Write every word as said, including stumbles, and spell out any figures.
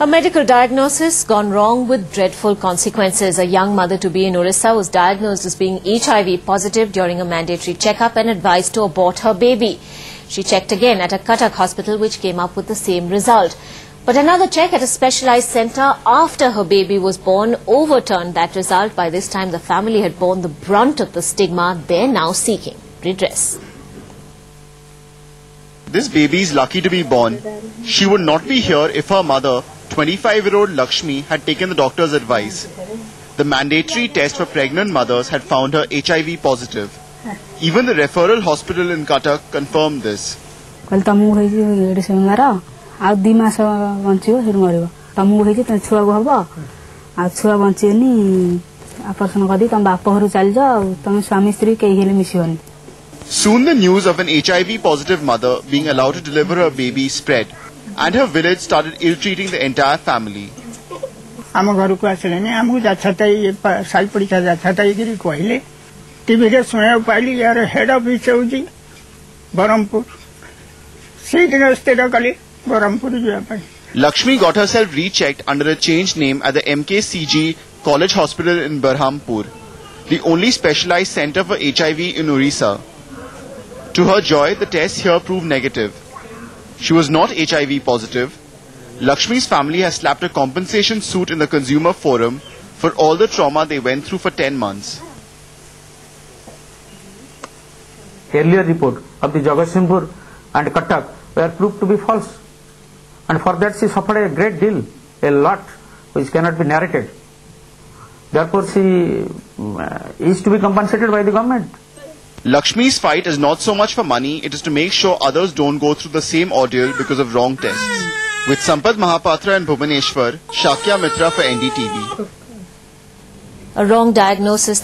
A medical diagnosis gone wrong with dreadful consequences. A young mother-to-be in Orissa was diagnosed as being H I V positive during a mandatory checkup and advised to abort her baby. She checked again at a Cuttack hospital, which came up with the same result. But another check at a specialized center after her baby was born overturned that result. By this time, the family had borne the brunt of the stigma. They're now seeking redress. This baby is lucky to be born. She would not be here if her mother, twenty-five-year-old Lakshmi, had taken the doctor's advice. The mandatory test for pregnant mothers had found her H I V positive. Even the referral hospital in Cuttack confirmed this. Soon the news of an H I V positive mother being allowed to deliver her baby spread, and her village started ill-treating the entire family. head office hoji Barampur. Lakshmi got herself rechecked under a changed name at the M K C G College Hospital in Berhampur, the only specialized center for H I V in Orissa. To her joy, the test here proved negative. She was not H I V positive. Lakshmi's family has slapped a compensation suit in the Consumer Forum for all the trauma they went through for ten months. Earlier report of the Jagatsinghpur and Cuttack were proved to be false, and for that she suffered a great deal, a lot, which cannot be narrated. Therefore she uh, is to be compensated by the government. Lakshmi's fight is not so much for money, it is to make sure others don't go through the same ordeal because of wrong tests. With Sampath Mahapatra and Bhubaneswar, Shakya Mitra for N D T V. A wrong diagnosis